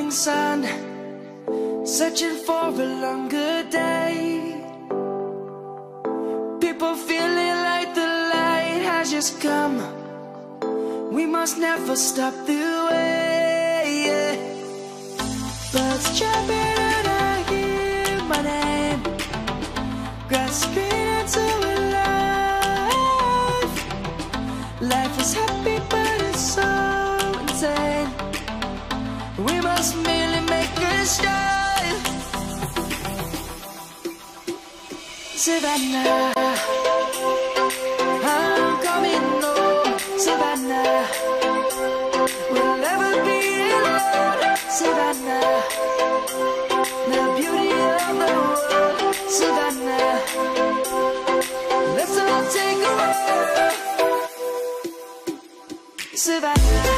morning sun, searching for a longer day. People feeling like the light has just come. We must never stop the way. Birds jumping and I hear my name, grasping into a life. Life is happy but it's so insane. We must merely make a start. Savannah, I'm coming home. Savannah, we'll never be alone. Savannah, the beauty of the world. Savannah, let's all take a walk. Savannah.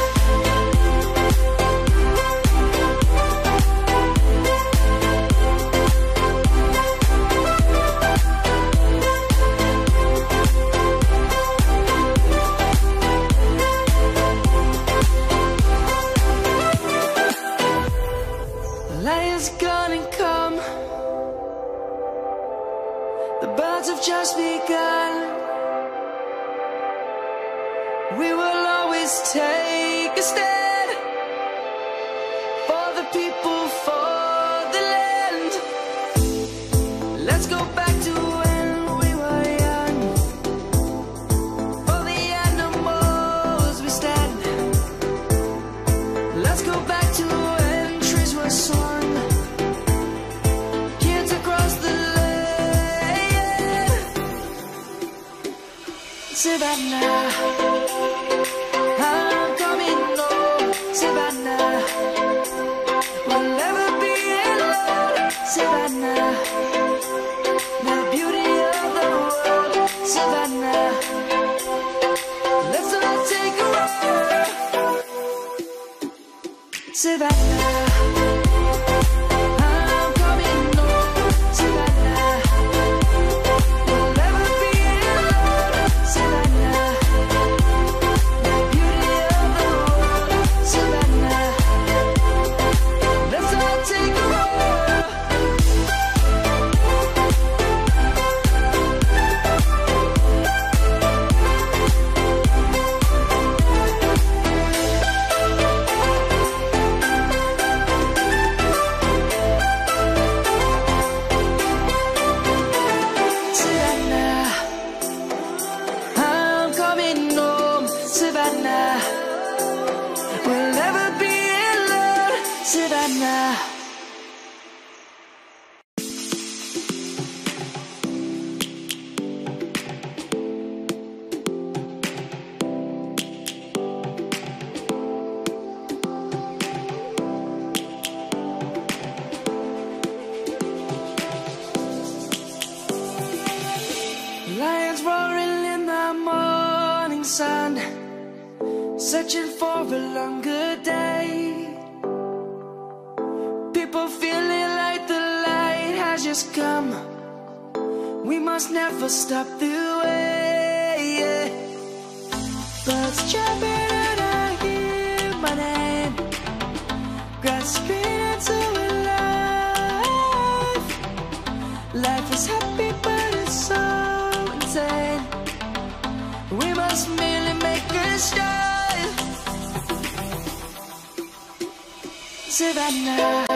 Lion's gonna come. The birds have just begun. We will always take a stand for the people, for the land. Let's go back to when we were young. For the animals we stand. Let's go back to when trees were swung. Savannah, I'm coming home. Savannah, we'll never be alone. Savannah, the beauty of the world. Savannah, let's all take a walk. Savannah. Savannah, we'll never be alone. Savannah. Lions roaring in the morning sun, searching for a longer day. People feeling like the light has just come. We must never stop the way. Birds jumping and I hear my name, grasping into a life. Life is happy but it's so insane. We must merely make a start. Savannah.